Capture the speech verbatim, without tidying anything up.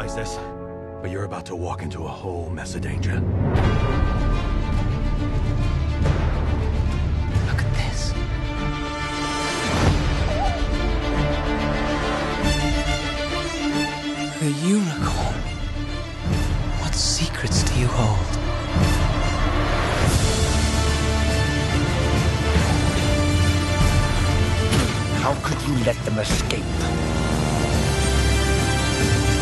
realize this, but you're about to walk into a whole mess of danger. Look at this. The unicorn. What secrets do you hold? How could you let them escape?